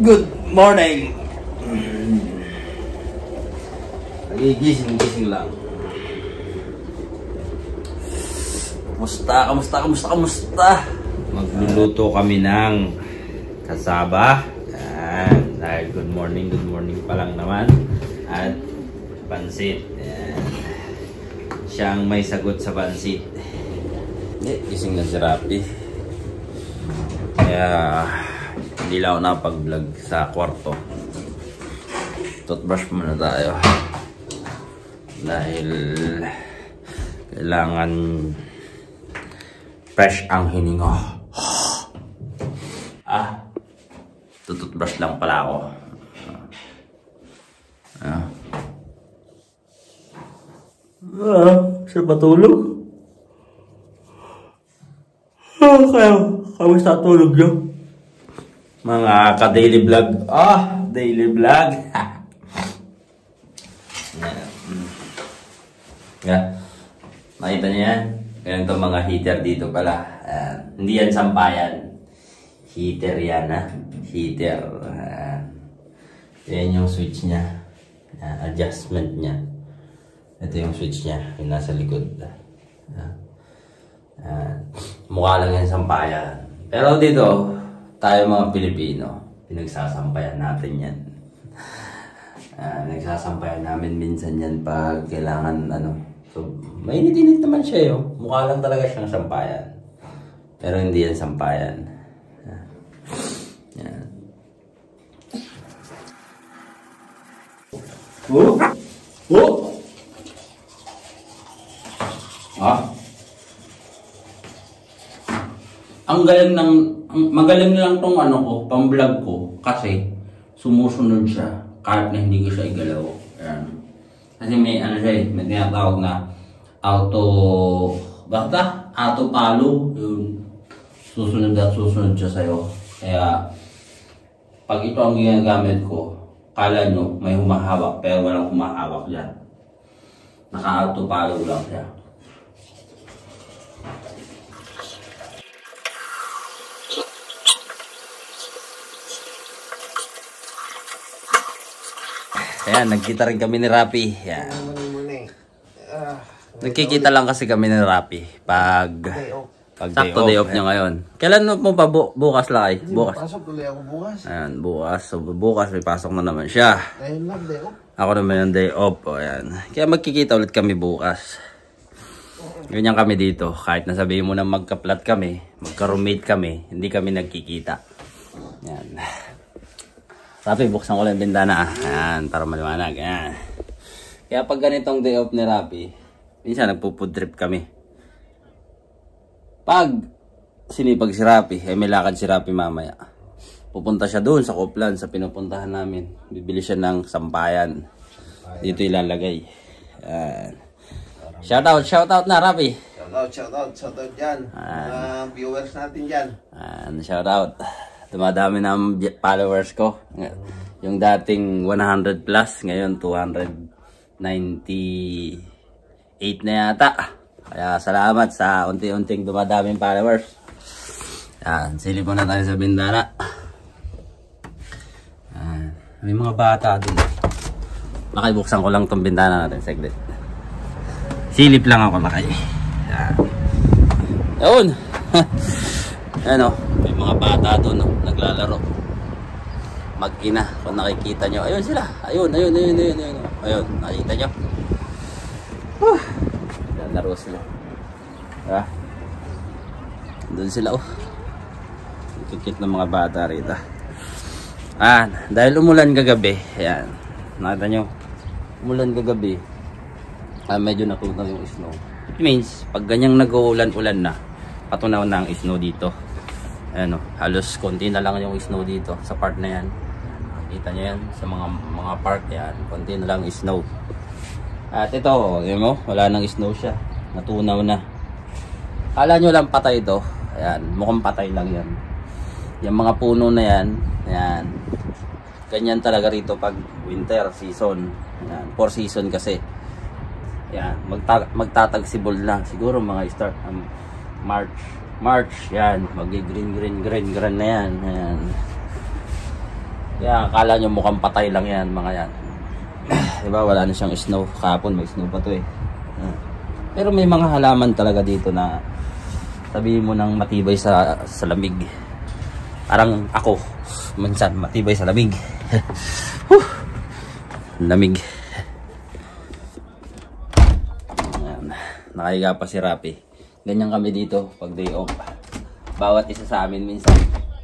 Good morning. Nagigising lang. Kamusta? Magluluto kami ng kasaba. Yan. Dahil good morning pa lang naman. At pansit. Yan. Siyang may sagot sa pansit. Gising na si Rapi. Kaya hindi lang ako napag-vlog sa kwarto. Toothbrush muna tayo. Dahil kailangan fresh ang hininga. Tututbrush lang pala ako. Siya patulog? Kamusta tulog nyo? Mga ka-daily vlog. Daily vlog. Nakita niyo yan? Ganito mga heater dito pala. Hindi yan sampayan. Heater yan, ha? Heater. Yan yung switch niya. Adjustment niya. Ito yung switch niya. Yung nasa likod. Mukha lang yan sampayan. Pero dito, tayo mga Pilipino, pinagsasampayan natin yan. Nagsasampayan namin minsan yan pag kailangan So, mainit-init naman siya yun. Mukha lang talaga siyang sampayan. Pero hindi yan sampayan. Yan. Magaling lang tong pang-vlog ko kasi sumusunod siya kahit na hindi ko siya igalaw. Ayan. Kasi may may tinatawag na auto follow, yun. Susunod siya sa'yo. Kaya pag ito ang ginagamit ko, kala nyo may humahawak pero walang humahawak dyan. Naka-auto follow lang siya. Ayan, nagkita rin kami ni Rapi. Ayan. Nagkikita lang kasi kami ni Rapi pag sakto day off niya ngayon. Kailan mo pa bukas lang bukas? Pasok tuloy ako bukas. Ayan, bukas. So bukas may pasok na naman siya. Ngayon lang day off. Ako naman yung day off. Ayan. Kaya magkikita ulit kami bukas. Ganyan kami dito. Kahit nasabihin mo na magka-flat kami, magka-roommate kami, hindi kami nagkikita. Ayan. Rapi, buksan ko lang yung bintana. Ayan, para maliwanag. Ayan. Kaya pag ganitong day off ni Rapi, minsan nagpo-food trip kami. Pag sinipag si Rapi, may lakad si Rapi mamaya. Pupunta siya doon sa Koplan, sa pinupuntahan namin. Bibili siya ng sampayan. Dito ilalagay. Ayan. Shoutout na Rapi. Shoutout dyan. Viewers natin dyan. Shoutout. Dumadami na ang followers ko. Yung dating 100 plus, ngayon 298 na yata. Kaya salamat sa unti-unting dumadaming followers. Yan, silip muna tayo sa bintana. May mga bata dun. Nakibuksan ko lang tong bintana natin, saglit. Silip lang ako nakay. Yan. Yun. Ano, may mga bata doon, naglalaro. Mag-ina, kung nakikita nyo. Ayun sila. Ayun. Ayun, nakikita nyo. Laro sila. Doon sila, Kikit ng mga bata rito. Dahil umulan kagabi. Ayan, nakita nyo. Umulan kagabi. Medyo natunaw yung snow. It means, pag ganyang nag-uulan-ulan na, patunaw na ang snow dito. Ayan, halos konti na lang yung snow dito sa part na yan. Kita nyo yan sa mga park yan. Konti na lang snow. At ito, yun mo, wala nang snow siya. Natunaw na. Kala nyo lang patay ito. Ayan, mukhang patay lang yan. Yung mga puno na yan, ayan. Ganyan talaga rito pag winter season. Ayan, 4 season kasi. Ayan, magtatagsibol na. Siguro mga start March, yan, magi-green na yan. Ayan. Kaya akala nyo mukhang patay lang yan mga yan. Diba wala na siyang snow. Kahapon may snow pa to eh. Pero may mga halaman talaga dito na sabihin mo nang matibay sa lamig. Parang ako minsan matibay sa lamig. Lamig. Ayan. Nakahiga pa si Rapi. Ganyan kami dito pag day off. Bawat isa sa amin minsan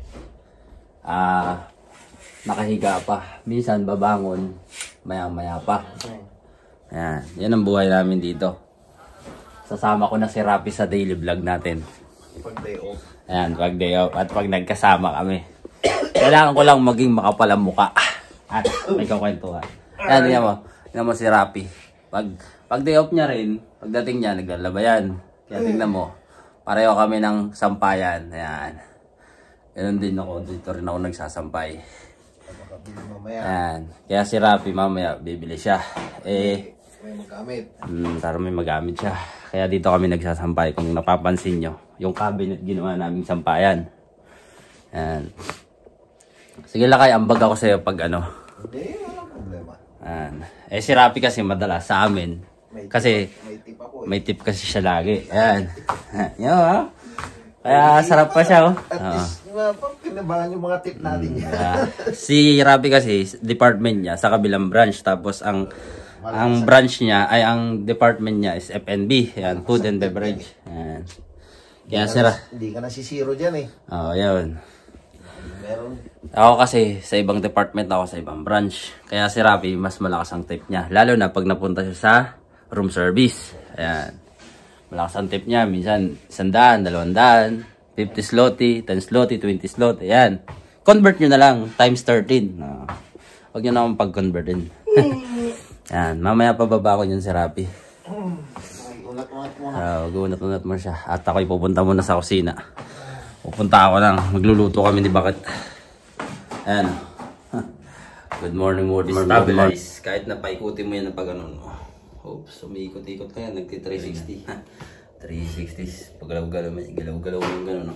nakahiga pa. Minsan babangon maya-maya pa. Ayan. Yan ang buhay namin dito. Sasama ko na si Rapi sa daily vlog natin. Pag day off. Ayan, pag day off. At pag nagkasama kami. Kailangan ko lang maging makapal ang mukha. At may kakwentuhan. Ayan, tingnan mo si Rapi. Pag day off niya rin, pagdating niya, naglalaba yan. Kaya tingnan mo, pareho kami ng sampayan. Ayan. Ganun din ako. Dito rin ako nagsasampay. Ayan. Kaya si Rapi mamaya, bibili siya. May magamit. Para may magamit siya. Kaya dito kami nagsasampay. Kung napapansin nyo, yung cabinet ginawa naming sampayan. Ayan. Sige lakay, ambag ako sa'yo pag ano. Hindi, walang problema. Ayan. Si Rapi kasi madalas sa amin. Kasi may tip ako eh. may tip kasi siya lagi. Ayan. Yan ha. Kaya sarap pa siya oh. At least, kinabangan yung mga tip natin. Si Rapi kasi, department niya sa kabilang branch. Tapos ang branch niya ay ang department niya is F&B. Ayan, food and beverage. Ayan. Kaya Hindi ka nasisiro dyan eh. Oo, yun. Meron. Ako kasi sa ibang department, ako sa ibang branch. Kaya si Rapi mas malakas ang tip niya. Lalo na pag napunta siya sa room service. Ayan. Malakas ang tip niya. Minsan 100, 200, 50 zloty, 10 zloty, 20 zloty. Ayan. Convert nyo na lang. Times 13. Huwag nyo naman pag-convertin. Ayan. Mamaya pababa ko yun si Rapi. Unat-unat mo. Mag-unat-unat mo siya. At ako'y pupunta muna sa kusina. Pupunta ako lang. Magluluto kami ni Bakit. Ayan. Good morning, stabilize. Kahit na paikutin mo yan na pag ano. Oops, umiikot-ikot ka yan. Nagti-360. 360. Pagalaw-galaw mo. Galaw-galaw mo yung gano'n.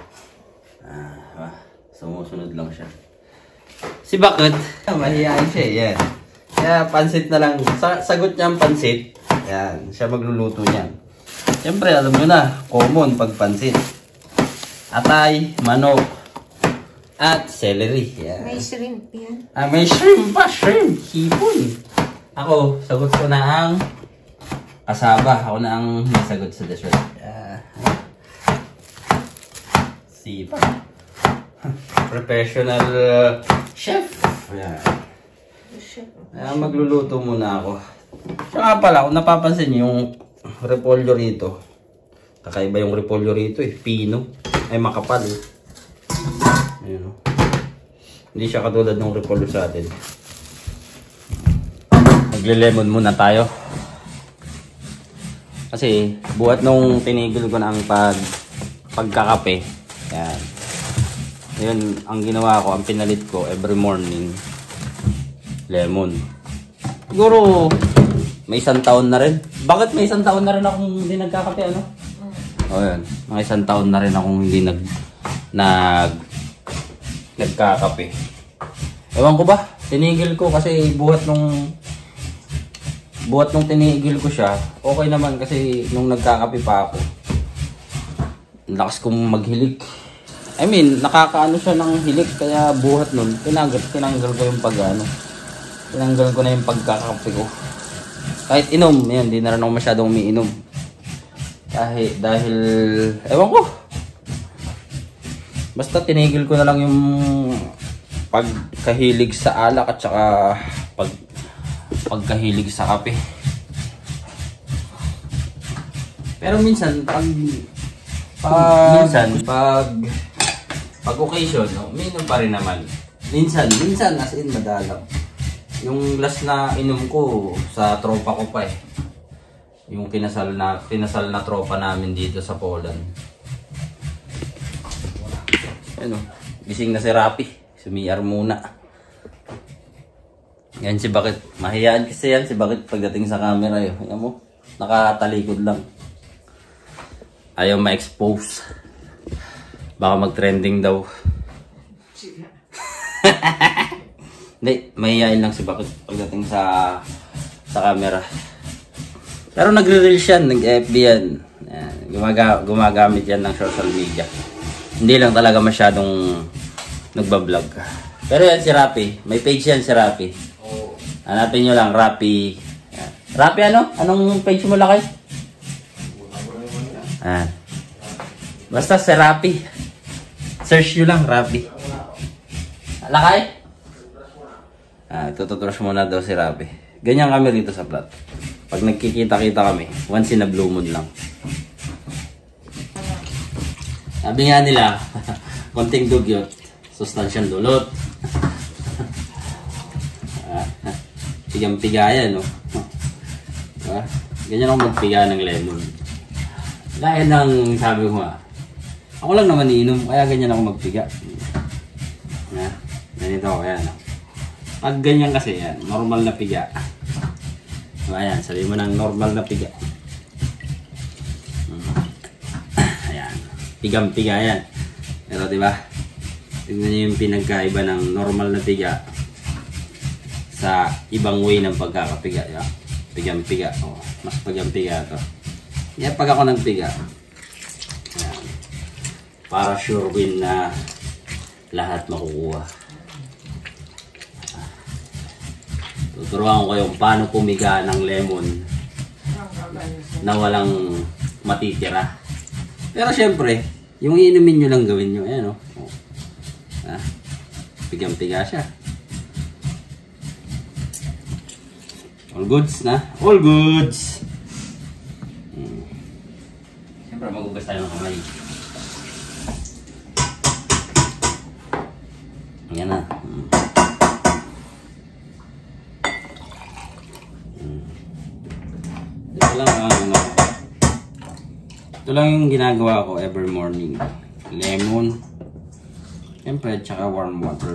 Sumusunod lang siya. Si Bakit. Mahihain siya. Yan. Kaya pansit na lang. Sagot niya ang pansit. Yan. Siya magluluto niyan. Siyempre, alam nyo na. Common pag pansit. Atay, manok, at celery. Yan. May shrimp yan. May shrimp pa. Shrimp. Hipon. Ako, sagot ko na ang kasaba. Ako na ang nasagot sa dessert. Sipa. Professional chef. Yan. Magluluto muna ako. Saka pala, kung napapansin niyo yung repolyo rito. Kakaiba yung repolyo rito eh. Pino. Ay makapal eh. Ayun, oh. Hindi siya katulad ng repolyo sa atin. Magle-lemon muna tayo. Kasi buhat nung tinigil ko na ang pagkakape. Yan. Yun ang ginawa ko, ang pinalit ko every morning. Lemon. Siguro may 1 taon na rin. Bakit may 1 taon na rin akong hindi nagkakape ano? O yun, mga 1 taon na rin akong hindi nagkakape. Ewan ko ba, tinigil ko kasi buhat nung tinigil ko siya, okay naman kasi nung nagkakape pa ako, lakas kong maghilig. I mean, nakakaano siya ng hilik, kaya buhat nun, tinanggal ko yung tinanggal ko na yung pagkakape ko. Kahit inom, yan, di na rin ako masyadong umiinom. Dahil, ewan ko. Basta tinigil ko na lang yung pagkahilig sa alak at saka pagkahilig sa kape. Pero minsan, pag occasion, umiinom pa rin naman. Minsan as in madalang. Yung last na inom ko sa tropa ko pa eh. Yung kinasal na tropa namin dito sa Poland. Ano, gising na si Rapi. Sumiyar muna. Yan si Bakit. Mahiyaan kasi yan si Bakit pagdating sa camera. Yan mo, nakatalikod lang. Ayaw ma-expose. Baka mag-trending daw. Hindi, mahihayin lang si Bakit pagdating sa camera. Pero nagre-reels yan, nag-FB yan. Yan. Gumagamit yan ng social media. Hindi lang talaga masyadong nagbablog. Pero yan si Rapi. May page yan si Rapi. Hanapin nyo lang, Rapi. Yan. Rapi ano? Anong page mo lakay? Yan. Basta si Rapi. Search nyo lang, Rapi. Lakay? Tututrush muna daw si Rapi. Ganyan kami rito sa plot. Pag nagkikita-kita kami, once in a blue moon lang. Sabi nga nila, konting dugyot, sustansyang dulot. Pigang-piga yan, no? Ganyan ako magpiga ng lemon. Gaya ng sabi ko nga, ako lang naman iinom, kaya ganyan ako magpiga. Ganito ako, yan. Pag ganyan kasi yan, normal na piga. Ayan, sabi mo ng normal na piga. Ayan, pigang-piga yan. Pero diba, tignan nyo yung pinagkaiba ng normal na piga sa ibang way ng pagkakapiga. Yeah. Pigang-piga, oh, mas pigang-piga to. Yan, pag ako nagpiga, ayan, para sure win na lahat makukuha. Tuturuan ko yung paano pumiga ng lemon na walang matitira. Pero syempre, yung iinumin nyo lang gawin nyo. Ayan o. Pigang-piga siya. All goods na. All goods! Siyempre, magugas tayo ng kamay. Ayan na. Ito lang yung ginagawa ko every morning. Lemon, siyempre, tsaka warm water.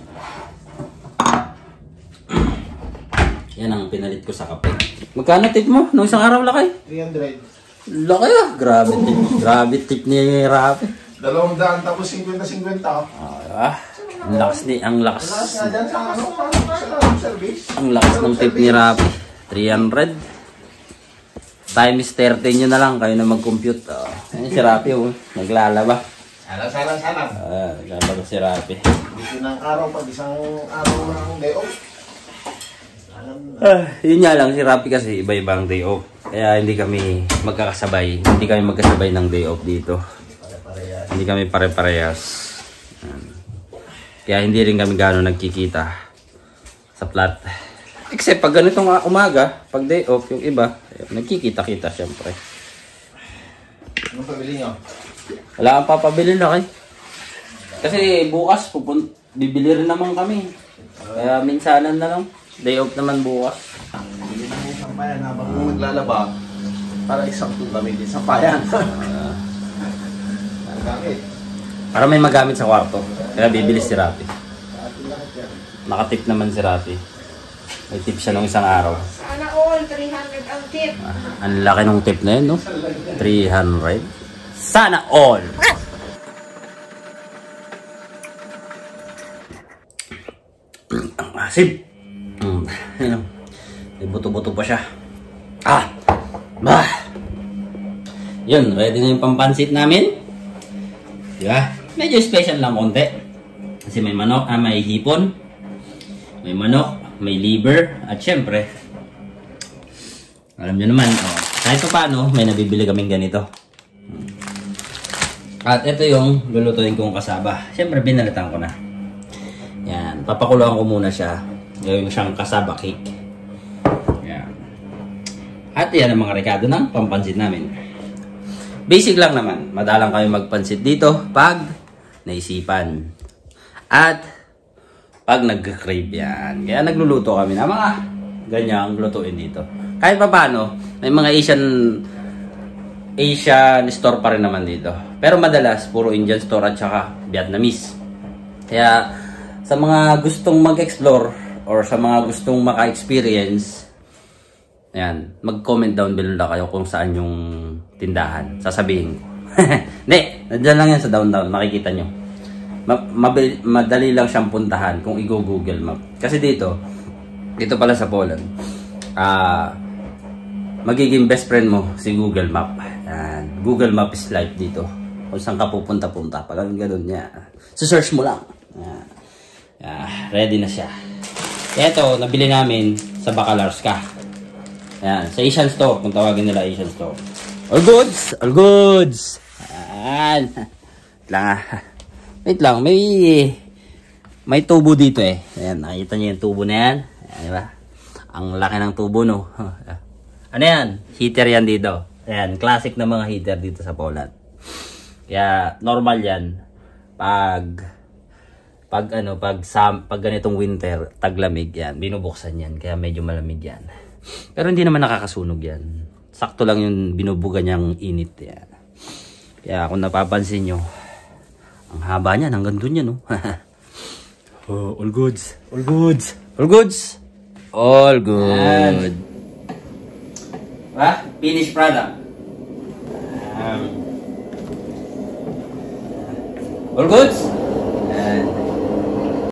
Yan ang pinalit ko sa kape. Magkano tip mo? Nung isang araw lakay? 300. Laki ah. Grabe tip. Grabe tip ni Rapi. 200 tapos 50-50. Ang lakas ni, ang lakas. Lakas nga dyan sa ano, sa service. Ang lakas ng tip ni Rapi. 300. Times 30 nyo na lang, kayo na mag-compute. Ayan si Rapi, oh. Naglalaba. Salang. Naglalaba si Rapi. Dito ng araw, pag isang araw ng day off. Yun nga lang, si Rapi kasi iba-ibang day off. Kaya hindi kami magkakasabay. Hindi kami magkasabay ng day off dito. Hindi kami pare-parehas. Kaya hindi rin kami gano'n nagkikita sa plot. Except pag ganitong umaga, pag day off, yung iba, nagkikita-kita syempre. Anong pabili nyo? Wala kang papabili na kasi bukas bibili rin naman kami. Kaya minsanan na lang. Day off naman bukas. Bili na isang payan habang maglalaba para isang gamitin sa payan. Para may magamit sa kwarto. Kaya bibili si Rapi. Nakatip naman si Rapi. May tip siya nung isang araw. Sana all, 300 ang tip. Ang laki nung tip na yun, no? 300. Sana all! Ang asim. Yun, may buto-buto pa siya. Yun, ready na yung pampansit namin. Diba? Medyo special lang konti. Kasi may manok, may hipon. May manok. May liver, at syempre, alam nyo naman, kahit pa paano, may nabibili kaming ganito. At ito yung lulutuin kong kasaba. Syempre, binalitan ko na. Yan, papakuluan ko muna siya. Gawin siyang kasaba cake. Yan. At yan ang mga rekado ng pampansit namin. Basic lang naman. Madalang kami magpansit dito pag naisipan. At pag nag-crave yan. Kaya nagluluto kami na mga ganyang lutuin dito. Kahit pa paano, may mga Asian store pa rin naman dito. Pero madalas, puro Indian store at saka Vietnamese. Kaya sa mga gustong mag-explore or sa mga gustong maka-experience, ayan, mag-comment down below na kayo kung saan yung tindahan. Sasabihin ko. Hindi, nandiyan lang yan sa down. Makikita nyo. madali lang siyang puntahan kung i-Google Map. Kasi dito pala sa Poland, magiging best friend mo si Google Map. And Google Map is life dito. Kung saan ka pupunta-punta, pag ganun niya. So search mo lang. Ready na siya. Ito, nabili namin sa Bakalarska. Ayan, sa Asian Store, kung tawagin nila Asian Store. All goods! All goods! Ayan. Wait lang, may tubo dito eh. Ayan, nakita niyo yung tubo na yan. Ayan, diba? Ang laki ng tubo, no? Ano yan? Heater yan dito. Ayan, classic na mga heater dito sa Poland. Kaya, normal yan. Pag ganitong winter, taglamig yan, binubuksan yan. Kaya medyo malamig yan. Pero hindi naman nakakasunog yan. Sakto lang yung binubuga niyang init yan. Kaya kung napapansin nyo, ang haba niyan, hanggang dun yan, no? Oh, all goods. All goods. All goods. All good. Finished product. All goods.